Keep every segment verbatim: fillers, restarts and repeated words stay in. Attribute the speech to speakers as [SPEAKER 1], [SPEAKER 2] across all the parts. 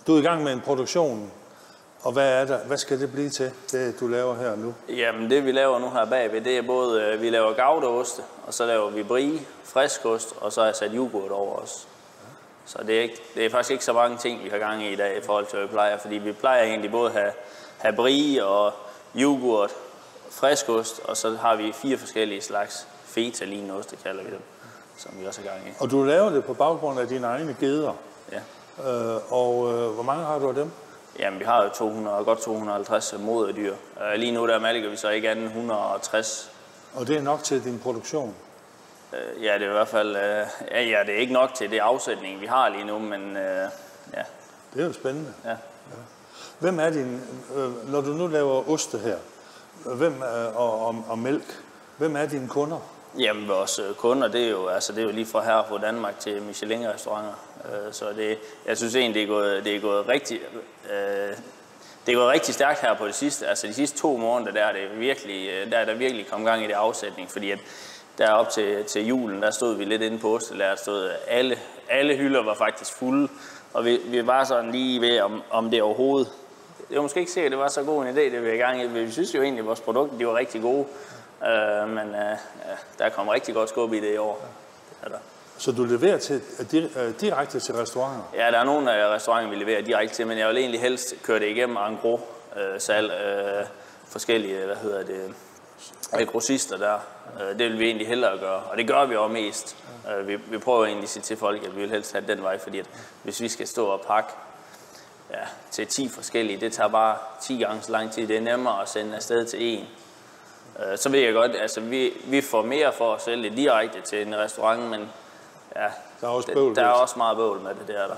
[SPEAKER 1] Du er i gang med en produktion, og hvad er der? Hvad skal det blive til, det du laver her nu?
[SPEAKER 2] Jamen det vi laver nu her bagved, det er både, vi laver goudaoste, og så laver vi brie, friskost, og så har jeg sat yoghurt over os. Så det er, ikke, det er faktisk ikke så mange ting, vi har gang i i dag i forhold til, hvad vi plejer, fordi vi plejer egentlig både at have, have brie og yoghurt, friskost, og så har vi fire forskellige slags feta-lineoste, kalder vi dem, som vi også har gang i.
[SPEAKER 1] Og du laver det på baggrund af dine egne geder?
[SPEAKER 2] Ja.
[SPEAKER 1] Øh, og øh, hvor mange har du af dem?
[SPEAKER 2] Jamen, vi har jo to hundrede, godt to hundrede og halvtreds moderdyr. Øh, lige nu der malker vi så ikke andet end et hundrede og tres.
[SPEAKER 1] Og det er nok til din produktion?
[SPEAKER 2] Øh, ja, det er i hvert fald... Øh, ja, ja, det er ikke nok til det afsætning, vi har lige nu, men øh, ja.
[SPEAKER 1] Det er jo spændende.
[SPEAKER 2] Ja. Ja.
[SPEAKER 1] Hvem er din... Øh, når du nu laver oste her, hvem er, og, og, og mælk, hvem er dine kunder?
[SPEAKER 2] Jamen, vores kunder, det er jo, altså, det er jo lige fra her fra Danmark til Michelin-restauranter. Øh, så det, jeg synes egentlig, det er gået, det er gået rigtig... Øh, det er gået rigtig stærkt her på det sidste. Altså de sidste to måneder, der er det virkelig, der er der virkelig kommet gang i det afsætning, fordi at der op til, til julen, der stod vi lidt inde på ostelæret, stod alle, alle hylder var faktisk fulde, og vi, vi var sådan lige ved, om, om det overhovedet. Det var måske ikke sikkert, det var så god en idé, det vi er i gang i. Vi synes jo egentlig, at vores produkter, de var rigtig gode, uh, men uh, ja, der kom rigtig godt skub i det i år. Det er der.
[SPEAKER 1] Så du leverer til, direkte til restauranter?
[SPEAKER 2] Ja, der er nogle af restauranter, vi leverer direkte til, men jeg vil egentlig helst køre det igennem en gros øh, salg, øh, forskellige, hvad hedder det, øh, grossister der. Øh, det vil vi egentlig hellere gøre, og det gør vi også mest. Øh, vi, vi prøver egentlig at sige til folk, at vi vil helst have den vej, fordi at hvis vi skal stå og pakke ja, til ti forskellige, det tager bare ti gange så lang tid. Det er nemmere at sende afsted til en. Øh, så ved jeg godt, altså vi, vi får mere for at sælge det direkte til en restaurant, men ja,
[SPEAKER 1] der er også, bøvl,
[SPEAKER 2] der er også meget bøvl med det, der er der.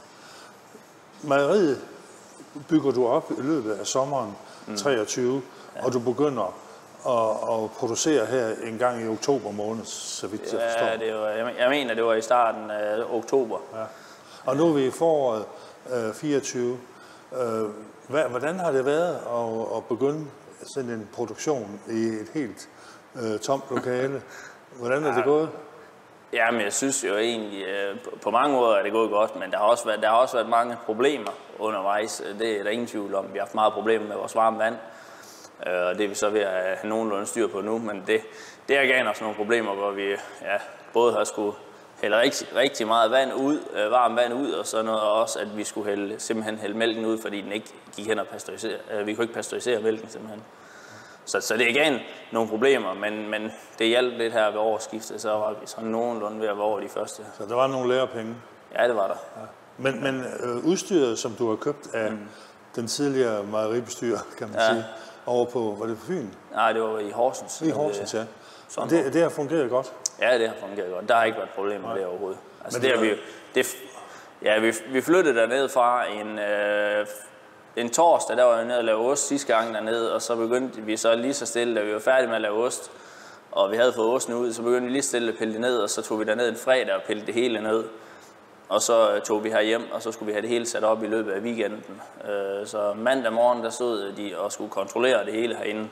[SPEAKER 1] Mm. Mejeriet bygger du op i løbet af sommeren mm. treogtyve, ja. Og du begynder at, at producere her en gang i oktober måned, så vidt jeg forstår.
[SPEAKER 2] Ja, det var, jeg mener, det var i starten af oktober. Ja.
[SPEAKER 1] Og nu er vi i foråret øh, fireogtyve. Øh, hvad, hvordan har det været at, at begynde sådan en produktion i et helt øh, tomt lokale? Hvordan er det ja. gået?
[SPEAKER 2] Jamen, jeg synes jo egentlig, øh, på mange måder er det gået godt, men der har også været, der har også været mange problemer undervejs. Det er der ingen tvivl om. Vi har haft meget problemer med vores varme vand, øh, og det er vi så ved at have nogenlunde styr på nu, men det, det har gav os nogle problemer, hvor vi ja, både har skulle hælde rigtig, rigtig meget vand ud, øh, varmt vand ud, og så noget også, at vi skulle hælde, simpelthen hælde mælken ud, fordi den ikke gik hen og pasteurisere. Øh, vi kunne ikke pasteurisere mælken simpelthen. Så, så det er igen nogle problemer, men, men det hjalp lidt her ved årsskiftet, så var vi sådan nogenlunde ved at være over de første.
[SPEAKER 1] Så der var nogle lærepenge?
[SPEAKER 2] Ja, det var der.
[SPEAKER 1] Ja. Men, men øh, udstyret, som du har købt af mm. den tidligere mejeribestyrer, kan man ja. sige, over på, var det på Fyn?
[SPEAKER 2] Nej, det var i Horsens.
[SPEAKER 1] I Horsens, ja. Det, det har fungeret godt?
[SPEAKER 2] Ja, det har fungeret godt. Der har ikke været problemer med det overhovedet. Altså, det, det, har vi, det, ja, vi, vi flyttede derned fra en... Øh, En torsdag, der var jeg nede og lave ost sidste gang dernede, og så begyndte vi så lige så stille, da vi var færdige med at lave ost, og vi havde fået osten ud, så begyndte vi lige stille at pille det ned, og så tog vi derned en fredag og pillede det hele ned. Og så tog vi her hjem, og så skulle vi have det hele sat op i løbet af weekenden. Så mandag morgen, der stod de og skulle kontrollere det hele herinde.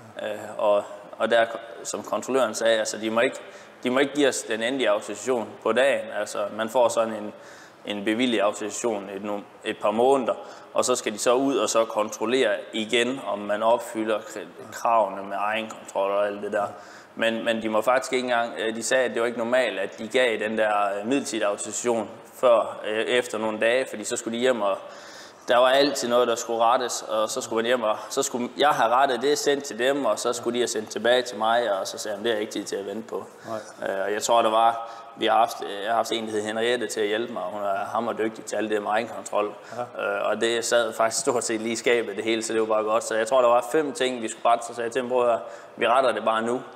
[SPEAKER 2] Og, og der, som kontrolløren sagde, altså de må ikke, de må ikke give os den endelige autorisation på dagen. Altså man får sådan en en bevillig autorisation et, et par måneder, og så skal de så ud og så kontrollere igen, om man opfylder kravene med egenkontrol og alt det der. Men, men de må faktisk ikke engang, de sagde, at det var ikke normalt, at de gav den der midlertidige autorisation før, efter nogle dage, fordi så skulle de hjem, og der var altid noget, der skulle rettes, og så skulle man hjem, og så skulle jeg have rettet det, sendt til dem, og så skulle de have sendt tilbage til mig, og så sagde jeg, det er ikke tid til at vente på. Nej. Og jeg tror, der var, vi har haft, jeg har haft en, der hed Henriette til at hjælpe mig, hun er hammerdygtig til alt det med egenkontrol, ja. Og det sad faktisk stort set lige i skabet det hele, så det var bare godt. Så jeg tror, der var fem ting, vi skulle rette, så sagde jeg til dem, bror, vi retter det bare nu.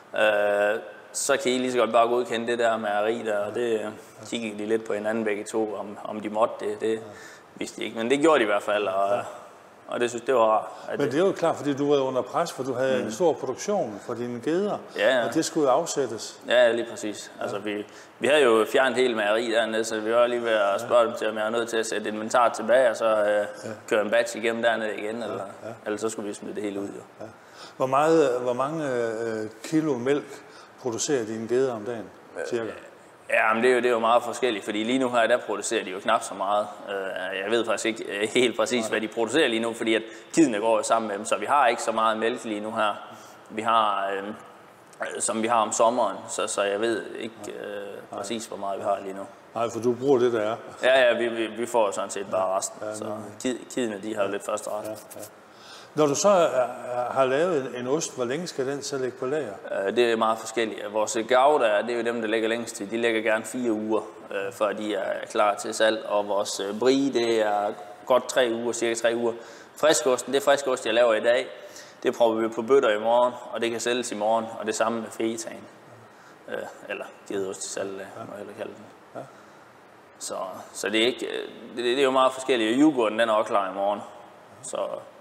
[SPEAKER 2] Så kan I lige så godt bare godkende det der med mejeri der, og det kiggede de lidt på hinanden begge to, om, om de måtte det. det vidste de ikke, men det gjorde de i hvert fald, og, og det synes det var rart.
[SPEAKER 1] Men det er jo klart, fordi du var under pres, for du havde mm. en stor produktion for dine geder,
[SPEAKER 2] ja, ja.
[SPEAKER 1] Og det skulle jo afsættes.
[SPEAKER 2] Ja, lige præcis. Ja. Altså, vi, vi havde jo fjernet hele mejeri dernede, så vi var lige ved at spørge ja. dem til, om jeg var nødt til at sætte inventar tilbage, og så øh, ja. køre en batch igennem dernede igen, ja. eller, ja. eller så skulle vi smide det hele ud. Jo. Ja.
[SPEAKER 1] Hvor, meget, hvor mange øh, kilo mælk producerer dine geder om dagen, cirka?
[SPEAKER 2] Ja, men det er, jo, det er jo meget forskelligt, fordi lige nu her, der producerer de jo knap så meget. Jeg ved faktisk ikke helt præcis, hvad de producerer lige nu, fordi at kidene går jo sammen med dem, så vi har ikke så meget mælk lige nu her, vi har, øh, som vi har om sommeren, så, så jeg ved ikke øh, præcis, hvor meget vi har lige nu.
[SPEAKER 1] Nej, for du bruger det, der er.
[SPEAKER 2] Ja, ja, vi, vi, vi får sådan set bare resten, ja, så kid, kidene, de har jo lidt første ret. Ja, ja.
[SPEAKER 1] Når du så er, har lavet en ost, hvor længe skal den så ligge på lager?
[SPEAKER 2] Det er meget forskelligt. Vores gouda, det er jo dem, der ligger længst til. De ligger gerne fire uger, før de er klar til salg. Og vores brie, det er godt tre uger, cirka tre uger. Friskosten, det er friskost, jeg laver i dag. Det prøver vi på bøtter i morgen, og det kan sælges i morgen. Og det samme med fetaen. Eller gedeost til salg, må jeg heller kalde den. Ja. Så, så det, er ikke, det, det er jo meget forskelligt. Yoghurten, den er også klar i morgen. Så...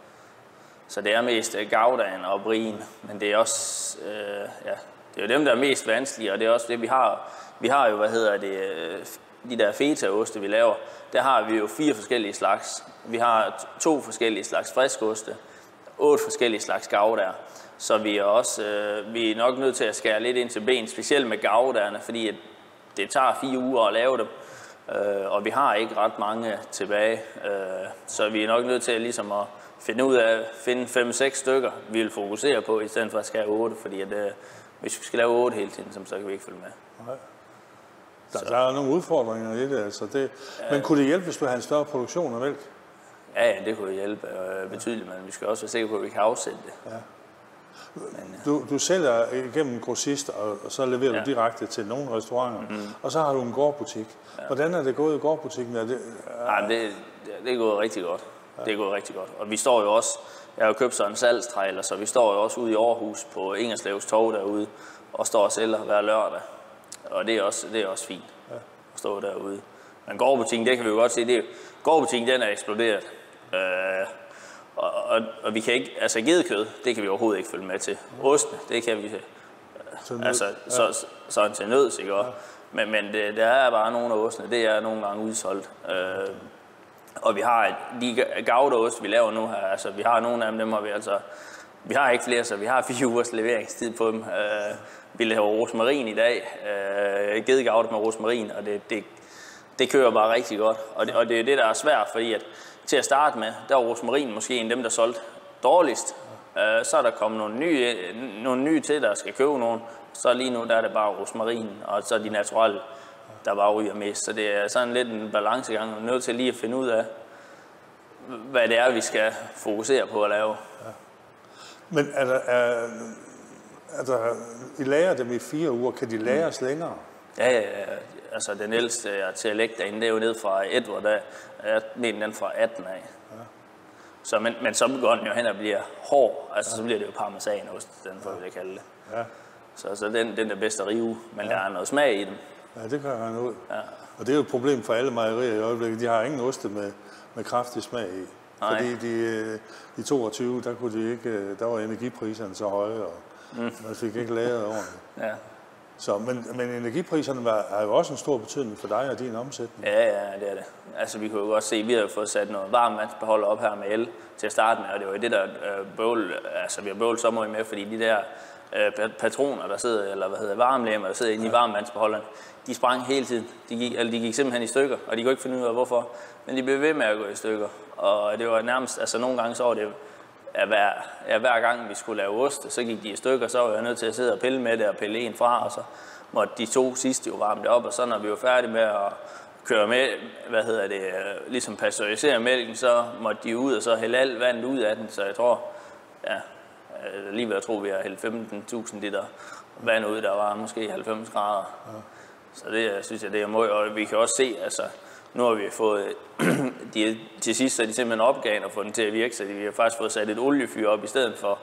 [SPEAKER 2] Så det er mest goudaen og brien, men det er også, øh, ja, det er jo dem, der er mest vanskelige, og det er også det, vi har. Vi har jo, hvad hedder det, de der fetaoste, vi laver, der har vi jo fire forskellige slags. Vi har to forskellige slags friskoste, otte forskellige slags goudaer, så vi er også, øh, vi er nok nødt til at skære lidt ind til ben, specielt med goudaerne, fordi at det tager fire uger at lave dem, øh, og vi har ikke ret mange tilbage, øh, så vi er nok nødt til ligesom at finde ud af at finde fem seks stykker, vi vil fokusere på, i stedet for at skære otte, fordi at, øh, hvis vi skal lave otte hele tiden, så kan vi ikke følge med.
[SPEAKER 1] Nej. Der, der er nogle udfordringer i det, altså det. Ja. Men kunne det hjælpe, hvis du havde en større produktion af mælk?
[SPEAKER 2] Ja, ja, det kunne hjælpe øh, betydeligt, men vi skal også være sikre på, at vi kan afsætte det. Ja.
[SPEAKER 1] Men, ja. Du, du sælger igennem grossist, og, og så leverer ja. du direkte til nogle restauranter, mm-hmm. og så har du en gårdbutik. Ja. Hvordan er det gået i gårdbutikken? Er det, er...
[SPEAKER 2] Ja, det, det er gået rigtig godt. Ja. Det er gået rigtig godt. Og vi står jo også, jeg har jo købt sådan en salgstrailer, så vi står jo også ude i Aarhus på Ingerslevs Torv derude, og står og sælger hver lørdag. Og det er også, det er også fint ja. at stå derude. Men gårdbutikken, det kan vi jo godt se, det er, gårdbutikken den er eksploderet. Øh, og, og, og vi kan ikke, altså gedekød, det kan vi overhovedet ikke følge med til. Osten, det kan vi, øh, altså ja. så, sådan til nøds, ikke også? Ja. Men, men det, der er bare nogle af ostene, det er nogle gange udsolgt. Øh, Og vi har de goudaost, vi laver nu her, altså vi har nogle af dem, dem har vi altså, vi har ikke flere, så vi har fire ugers leveringstid på dem. Uh, vi laver rosmarin i dag, uh, gedegouda med rosmarin, og det, det, det kører bare rigtig godt. Og det, og det er det, der er svært, fordi at til at starte med, der var rosmarin måske en af dem, der solgte dårligst. Uh, så er der kommet nogle nye, nogle nye til, der skal købe nogen. Så lige nu, der er det bare rosmarin, og så er de naturelle, der bare ryger mest. Så det er sådan lidt en balancegang. Vi er nødt til lige at finde ud af, hvad det er, vi skal fokusere på at lave. Ja.
[SPEAKER 1] Men er der, er, er der, I lager dem i fire uger, kan de lagres mm. længere?
[SPEAKER 2] Ja, ja, ja. Altså den ældste er til at lægge derinde, det er jo ned fra Edward, der jeg mener den fra atten af. Ja. Så, men, men så går den jo hen og bliver hård, altså ja. så bliver det jo parmesanost, den får vi det kalde det. Ja. Så, så den, den er bedst at rive, men ja. der er noget smag i dem.
[SPEAKER 1] Ja, det kan jeg regne ud. Ja. Og det er jo et problem for alle mejerier i øjeblikket. De har ingen oste med, med kraftig smag i. Nej. Fordi de, de toogtyve, der, kunne de ikke, der var energipriserne så høje, og mm. man fik ikke lagret ordentligt. Ja. Så, men, men energipriserne var, har jo også en stor betydning for dig og din omsætning.
[SPEAKER 2] Ja, ja, det er det. Altså, vi kunne jo godt se, at vi har jo fået sat noget varmvandsbeholder op her med el til at starte med, og det var jo det, der øh, bøvl, altså vi har bøvlet så meget med, fordi de der øh, patroner, der sidder, eller hvad hedder varmlemmer, der sidder inde ja. i varmvandsbeholderen, de sprang hele tiden. De gik, eller de gik simpelthen i stykker, og de kunne ikke finde ud af, hvorfor. Men de blev ved med at gå i stykker. Og det var nærmest, altså nogle gange så var det, at hver, ja, hver gang vi skulle lave ost, så gik de i stykker, så var jeg nødt til at sidde og pille med det og pille en fra, og så måtte de to sidste jo varme det op, og så når vi var færdige med at køre med, hvad hedder det, ligesom pasteurisere mælken, så måtte de ud og så hælde alt vandet ud af den, så jeg tror, ja, lige ved at tro, vi har hældt femten tusind liter vand ud, der var måske halvfems grader. Ja. Så det synes jeg, det er meget, og vi kan også se, altså, nu har vi fået, de, til sidst er de simpelthen opgaven og fået den til at virke, så vi har faktisk fået sat et oliefyr op i stedet for,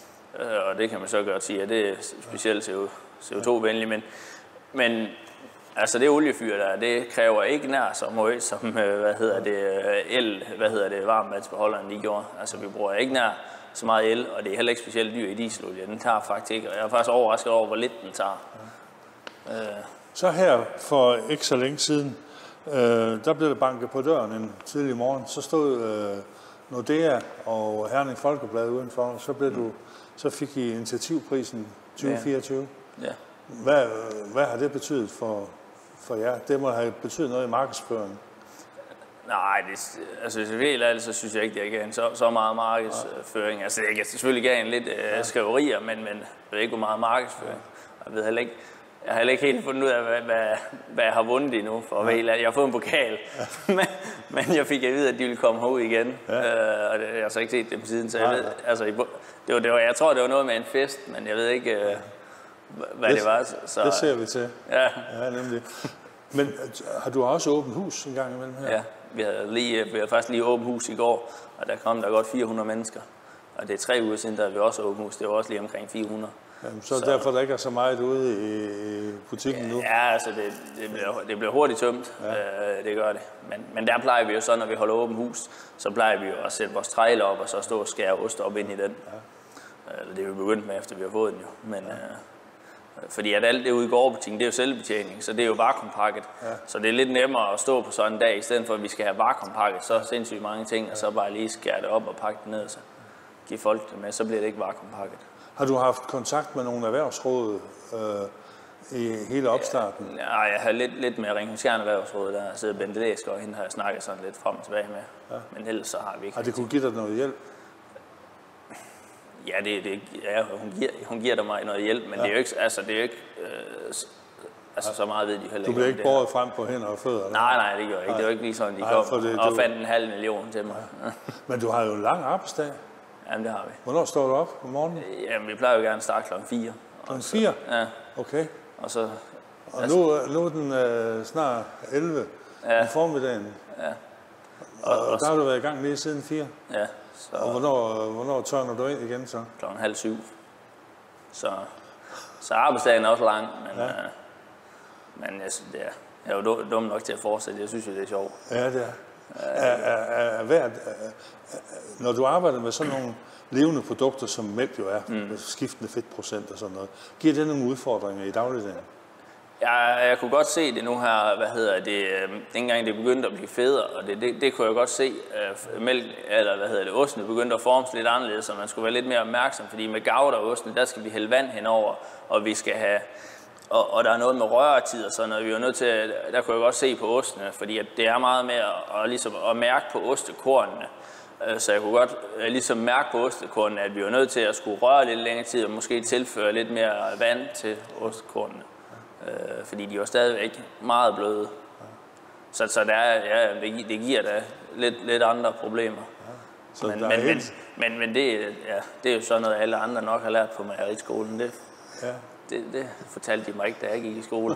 [SPEAKER 2] ja. og det kan man så godt sige, at det er specielt C O to-venligt, men, men altså det oliefyr der, det kræver ikke nær så meget som, hvad hedder det, el, hvad hedder det, varmvandsbeholderen de gjorde, altså vi bruger ikke nær så meget el, og det er heller ikke specielt dyr i dieselolie, den tager faktisk ikke, og jeg er faktisk overrasket over, hvor lidt den tager. Ja. Øh.
[SPEAKER 1] Så her for ikke så længe siden, øh, der blev der banket på døren en tidlig morgen. Så stod øh, Nordea og Herning Folkeblad udenfor. Så, blev du, så fik I initiativprisen tyve fireogtyve. Ja. Ja. Hvad, hvad har det betydet for, for jer? Det må have betydet noget i markedsføringen.
[SPEAKER 2] Nej, det, altså helt ærligt, så synes jeg ikke, det er en så, så meget markedsføring. Altså jeg kan selvfølgelig give en lidt øh, skriverier, men, men jeg ved ikke, hvor meget markedsføring. Jeg ved heller ikke, jeg har heller ikke helt fundet ud af, hvad, hvad, hvad jeg har vundet endnu. For ja. Jeg har fået en pokal, ja. men, men jeg fik at vide, at de ville komme herud igen. Ja. Øh, og det, jeg har så ikke set dem siden, så jeg ja, ved, altså, det var, det var, jeg tror, det var noget med en fest, men jeg ved ikke, øh, hvad det, det var. Så,
[SPEAKER 1] det ser vi til.
[SPEAKER 2] Ja.
[SPEAKER 1] Ja, nemlig. Men har du også åbent hus en gang imellem her?
[SPEAKER 2] Ja, vi havde, lige, vi havde faktisk lige åbent hus i går, og der kom der godt fire hundrede mennesker. Og det er tre uger siden, der vi også åbent hus. Det var også lige omkring fire hundrede.
[SPEAKER 1] Jamen, så, så derfor der ikke er så meget ude i butikken nu?
[SPEAKER 2] Ja, altså det, det, bliver, det bliver hurtigt tømt. Ja. Øh, det gør det. Men, men der plejer vi jo så, når vi holder åbent hus, så plejer vi jo at sætte vores trailer op, og så stå og skære ost op ind i den. Ja. Øh, det er jo begyndt med, efter vi har fået den jo. Men, ja. øh, fordi at alt det ude i gårdbutikken, det er jo selvbetjening, så det er jo vakuumpakket. Ja. Så det er lidt nemmere at stå på sådan en dag, i stedet for at vi skal have vakuumpakket, så sindssygt mange ting, ja. Og så bare lige skære det op og pakke det ned, så give folk det med, så bliver det ikke vakuumpakket.
[SPEAKER 1] Har du haft kontakt med nogle erhvervsråd øh, i hele opstarten?
[SPEAKER 2] Ja, jeg har lidt, lidt med Ringhusjern Erhvervsråd, der sidder Bente Læsgaard, og hende har jeg snakket sådan lidt frem og tilbage med. Ja. Men ellers så har vi ikke.
[SPEAKER 1] Har det kunne give dig noget hjælp?
[SPEAKER 2] Ja, det, det, ja hun, giver, hun giver dig mig noget hjælp, men ja. Det er jo ikke, altså, det er jo ikke øh, altså, så meget ved de heller ikke.
[SPEAKER 1] Du bliver ikke båret frem på hænder og fødder?
[SPEAKER 2] Nej, nej, det gør jeg ikke. Det var ikke lige sådan, de nej, kom det, og du... fandt en halv million til mig. Ja.
[SPEAKER 1] Men du har jo en lang arbejdsdag.
[SPEAKER 2] Jamen, det har vi.
[SPEAKER 1] Hvornår står du op om morgenen?
[SPEAKER 2] Jamen, vi plejer jo gerne at starte klokken fire.
[SPEAKER 1] Klokken fire?
[SPEAKER 2] Ja.
[SPEAKER 1] Okay.
[SPEAKER 2] Og så...
[SPEAKER 1] Og altså, nu, nu er den øh, snart elleve ja. Om formiddagen. Ja. Og, og, og der har du været i gang lige siden fire?
[SPEAKER 2] Ja. Så...
[SPEAKER 1] Og hvornår, hvornår tørner du ind igen så?
[SPEAKER 2] Klokken halv syv. Så, så arbejdsdagen er også lang, men, ja. øh, men jeg, det er, jeg er jo dum nok til at fortsætte. Jeg synes jo, det er sjovt.
[SPEAKER 1] Ja, det er. Er, er, er, er, er, når du arbejder med sådan nogle levende produkter, som mælk jo er, mm. med skiftende fedtprocent og sådan noget, giver det nogle udfordringer i dagligdagen?
[SPEAKER 2] Jeg, jeg kunne godt se det nu her, hvad hedder det, dengang det begyndte at blive federe, og det, det, det kunne jeg godt se, uh, mælk, eller hvad hedder det, osten begyndte at formes lidt anderledes, så man skulle være lidt mere opmærksom, fordi med gouda og osten, der skal vi hælde vand henover, og vi skal have, og, og der er noget med røretid og sådan noget, vi er nødt til, der kunne jeg godt se på ostene, fordi at det er meget med at, at, ligesom, at mærke på ostekornene, så jeg kunne godt ligesom mærke på ostekornene, at vi er nødt til at skulle røre lidt længere tid, og måske tilføre lidt mere vand til ostekornene. Øh, fordi de er jo stadigvæk meget bløde. Så, så der er, ja, det, det giver da lidt, lidt andre problemer. Ja. Så men, men, men, men, men det, ja, det er jo sådan noget, alle andre nok har lært på mejeriskolen. Det, ja. det, det fortalte de mig ikke, da jeg gik i skole.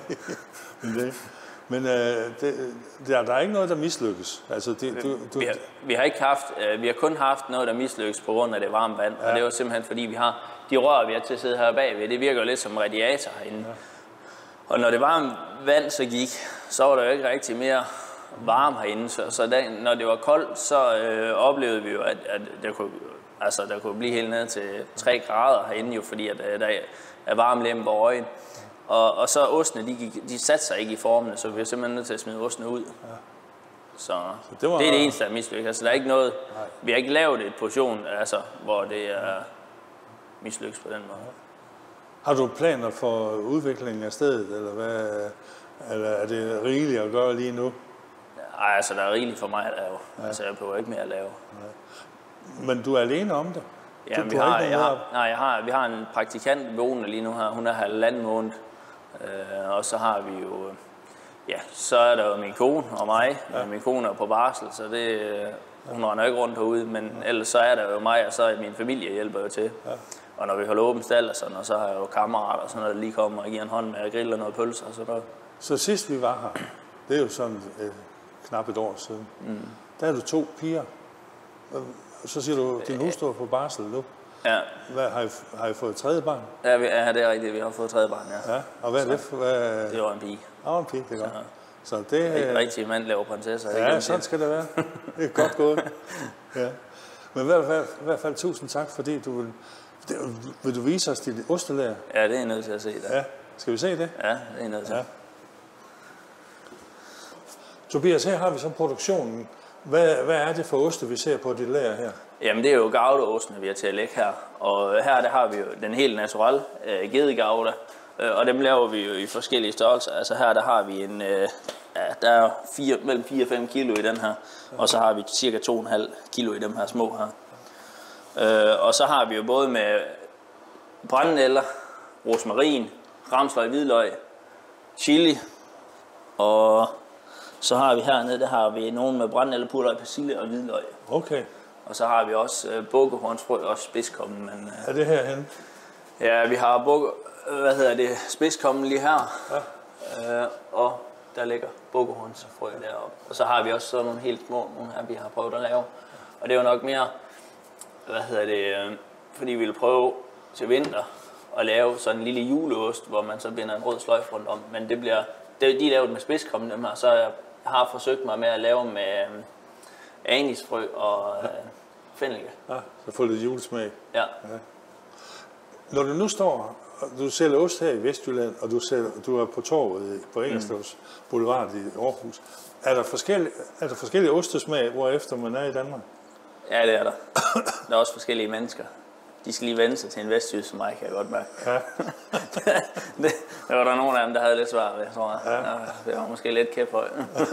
[SPEAKER 1] men det, men øh, det, der, der er ikke noget, der mislykkes. Altså, det, du, du...
[SPEAKER 2] Vi, har, vi har ikke haft, øh, vi har kun haft noget, der mislykkes på grund af det varme vand. Ja. Og det var simpelthen fordi, vi har de rør, vi har til at sidde her bagved. Det virker jo lidt som radiator herinde. Ja. Og når det varme vand så gik, så var der jo ikke rigtig mere varme herinde. Så, så da, når det var koldt, så øh, oplevede vi jo, at, at der, kunne, altså, der kunne blive helt ned til tre grader herinde, jo, fordi at, der er varme lem på øjen. Og, og så ostene, de, gik, de satte sig ikke i formene, så vi var simpelthen nødt til at smide ostene ud. Så, så det, var... det er det eneste, der er mislykket. Altså, der er ikke noget, vi har ikke lavet et portion, altså, hvor det er mislykkes på den måde.
[SPEAKER 1] Har du planer for udviklingen af stedet, eller, hvad, eller er det rigeligt at gøre lige nu?
[SPEAKER 2] Nej, altså der er rigeligt for mig at lave. Ja. Altså jeg behøver ikke mere at lave.
[SPEAKER 1] Ja. Men du er alene om det?
[SPEAKER 2] Ja, vi har, jeg har, nej, jeg har, vi har en praktikant boende lige nu her. Hun er halvanden måned. Øh, og så har vi jo, ja, så er der jo min kone og mig. Ja. Min kone er på barsel, så det, hun render ikke rundt herude. Men ja. Ellers så er der jo mig, og så er min familie hjælper jo til. Ja. Og når vi holder åbent stald og sådan, og så har jeg jo kammerater og sådan noget, der lige kommer og giver en hånd med at grille noget pølser og sådan noget.
[SPEAKER 1] Så sidst vi var her, det er jo sådan et, knap et år siden, mm. der er du to piger. Så siger du, din hustru er på barsel nu. Ja. Hvad, har, I, har I fået tredje barn?
[SPEAKER 2] Ja, vi, ja, det er rigtigt. Vi har fået tredje barn, ja.
[SPEAKER 1] Ja, og hvad er det for? Hvad...
[SPEAKER 2] Det var en pige.
[SPEAKER 1] Ja, en pige, det er godt.
[SPEAKER 2] Så, så det er ikke rigtig mand laver prinsesser.
[SPEAKER 1] Ja, sådan skal det være. Det er godt gået. Ja. Men i hvert fald, i hvert fald tusind tak, fordi du vil... Det, vil du vise os dit ostelager?
[SPEAKER 2] Ja, det er nødt til at se der.
[SPEAKER 1] Ja. Skal vi se det?
[SPEAKER 2] Ja, det er nødt til. Ja.
[SPEAKER 1] Tobias, her har vi så produktionen. Hvad, hvad er det for oste, vi ser på dit lager her?
[SPEAKER 2] Jamen, det er jo goudaostene, vi har til at lægge her. Og her der har vi jo den helt naturelle uh, gedegouda. Øh, og dem laver vi jo i forskellige størrelser. Altså her der har vi en, øh, ja, der er fire, mellem fire og fem kilo i den her, og så har vi cirka to komma fem kilo i dem her små her. Øh, og så har vi jo både med brændenælder, rosmarin, ramsløg, hvidløg, chili, og så har vi hernede, der har vi nogen med brændenælder, purløg, persille og hvidløg.
[SPEAKER 1] Okay.
[SPEAKER 2] Og så har vi også øh, bukkehornsfrø og spidskommen. Men, øh,
[SPEAKER 1] er det herhen?
[SPEAKER 2] Ja, vi har bukke, hvad hedder det, spidskommen lige her, ja. øh, og der ligger bukkehornsfrø deroppe. Og så har vi også sådan nogle helt små, nogle her vi har prøvet at lave. Og det er jo nok mere, hvad hedder det, øh, fordi vi vil prøve til vinter at lave sådan en lille juleost, hvor man så binder en rød sløjf rundt om. Men det bliver, det, de er lavet med spidskommen dem her, så jeg har forsøgt mig med at lave med øh, anisfrø og øh, fennelke.
[SPEAKER 1] Ja, så får lidt julesmag.
[SPEAKER 2] Ja.
[SPEAKER 1] Ja. Når du nu står, du sælger ost her i Vestjylland, og du, sælger, du er på torvet på Engelslevs mm. Boulevard i Aarhus, er der forskellige, er der forskellige ostesmag, hvorefter man er i Danmark?
[SPEAKER 2] Ja, det er der. Der er også forskellige mennesker. De skal lige vende sig til en vestjyde som mig, kan jeg godt mærke. Ja. det, der var der nogle af dem, der havde lidt svært ved, tror jeg. Ja. Det var måske lidt kæphøj.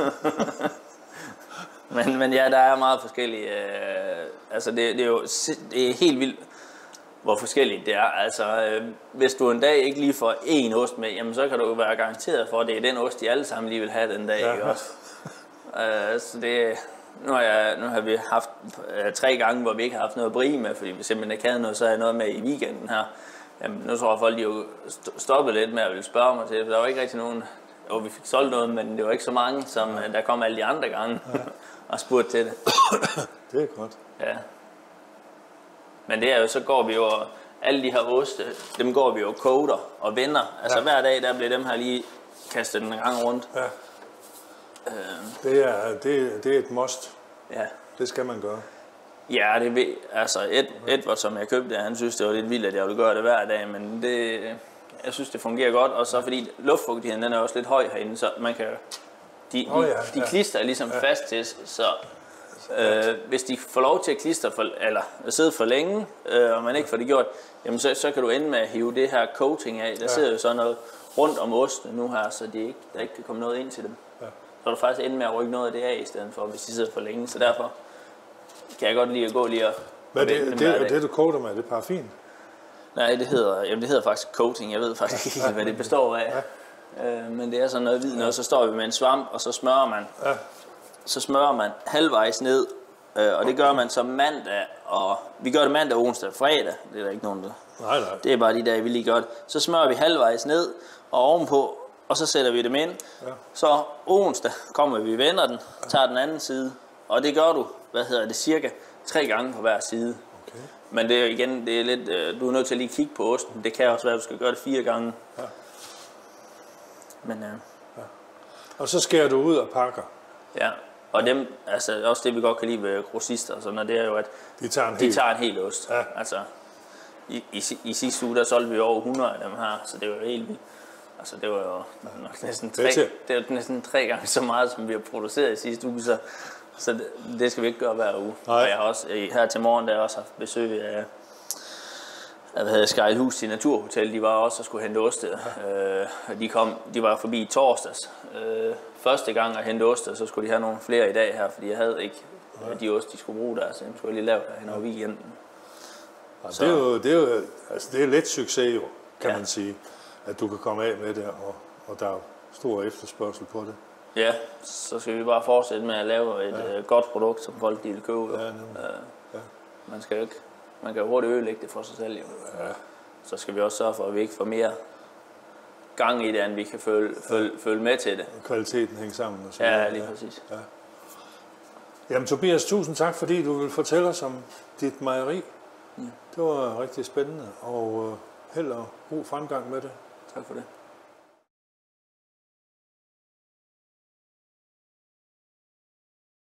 [SPEAKER 2] men, men ja, der er meget forskellige. Øh, altså, det, det er jo det er helt vildt, hvor forskelligt det er. Altså, øh, hvis du en dag ikke lige får én ost med, jamen, så kan du være garanteret for, at det er den ost, de alle sammen lige vil have den dag. Ja. Ikke også? Øh, så det... Nu har, jeg, nu har vi haft øh, tre gange, hvor vi ikke har haft noget at brie med, fordi vi simpelthen ikke havde noget, så er jeg noget med i weekenden her. Jamen, nu tror jeg, folk de jo stoppet lidt med at ville spørge mig til det, for der var ikke rigtig nogen, jo, vi fik solgt noget, men det var ikke så mange, som ja. Der kom alle de andre gange ja. Og spurgte til det.
[SPEAKER 1] Det er godt.
[SPEAKER 2] Ja. Men det er jo, så går vi jo, alle de her oste, dem går vi jo koder og vender. Altså ja. Hver dag, der bliver dem her lige kastet en gang rundt. Ja.
[SPEAKER 1] Det er, det, det er et must.
[SPEAKER 2] Ja.
[SPEAKER 1] Det skal man gøre.
[SPEAKER 2] Ja, det altså Ed, Edward, som jeg købte, han synes, det var lidt vildt, at jeg ville gøre det hver dag, men det, jeg synes, det fungerer godt. Og så fordi luftfugtigheden, den er også lidt høj herinde, så man kan, de, oh, ja, de, de klister er ligesom ja. Fast til, så øh, hvis de får lov til at klister for, eller at sidde for længe, øh, og man ikke får det gjort, jamen så, så kan du ende med at hive det her coating af. Der ja. Sidder jo sådan noget rundt om osten nu her, så de ikke, der ikke kan komme noget ind til dem. Ja. Så er du faktisk ende med at rykke noget af det af i stedet for, hvis de sidder for længe. Så derfor kan jeg godt lide at gå lige og...
[SPEAKER 1] Hvad det, det, det, det du coater med, det er paraffin?
[SPEAKER 2] Nej, det hedder, jamen, det hedder faktisk coating. Jeg ved faktisk ikke, ja. Hvad det består af. Ja. Øh, men det er sådan noget hvid noget. Så står vi med en svamp, og så smører man. Ja. Så smører man halvvejs ned. Øh, og det gør man så mandag. Og vi gør det mandag, onsdag og fredag. Det er der ikke nogen der.
[SPEAKER 1] Nej, nej.
[SPEAKER 2] Det er bare de dage, vi lige gør det. Så smører vi halvvejs ned og ovenpå. Og så sætter vi dem ind. Ja. Så onsdag kommer vi, vender den, tager den anden side. Og det gør du, hvad hedder det, cirka tre gange på hver side. Okay. Men det er igen, det er lidt, øh, du er nødt til at lige kigge på osten. Det kan også være, at du skal gøre det fire gange. Ja. Men, øh,
[SPEAKER 1] ja. Og så skærer du ud og pakker.
[SPEAKER 2] Ja, og dem, altså også det vi godt kan lide ved grossister, og sådan, og det er jo, at
[SPEAKER 1] de tager en,
[SPEAKER 2] de
[SPEAKER 1] hel.
[SPEAKER 2] tager en hel ost. Ja. Altså, i, i, i sidste uge, der solgte vi over hundrede af dem her, så det var jo helt vildt. Altså det var jo nok næsten tre, det var næsten tre gange så meget, som vi har produceret i sidste uge, så, så det, det skal vi ikke gøre hver uge. Nej. Og jeg har også, her til morgen, der har jeg også haft besøg af, af hvad hedder Skejlhus i Naturhotel. De var også og skulle hente oste. Ja. Øh, de, kom, de var forbi torsdags. Øh, første gang at hente oste, så skulle de have nogle flere i dag her, fordi jeg havde ikke ja. De oste, de skulle bruge der, så jeg skulle lige lave der hen over weekenden.
[SPEAKER 1] Ja, det er jo, det er jo altså det er lidt succes jo, kan ja. Man sige. At du kan komme af med det, og, og der er stor efterspørgsel på det.
[SPEAKER 2] Ja, så skal vi bare fortsætte med at lave et ja. uh, godt produkt, som folk de vil købe. Ja, uh, ja. Man skal jo ikke, man kan jo hurtigt ødelægge det for sig selv. Jo. Ja. Så skal vi også sørge for, at vi ikke får mere gang i det, end vi kan følge, følge, ja. følge med til det.
[SPEAKER 1] Og kvaliteten hænger sammen. Og så
[SPEAKER 2] ja, lige præcis. Ja.
[SPEAKER 1] Jamen Tobias, tusind tak, fordi du vil fortælle os om dit mejeri. Mm. Det var rigtig spændende, og uh, held og god fremgang med det.
[SPEAKER 2] Tak for det.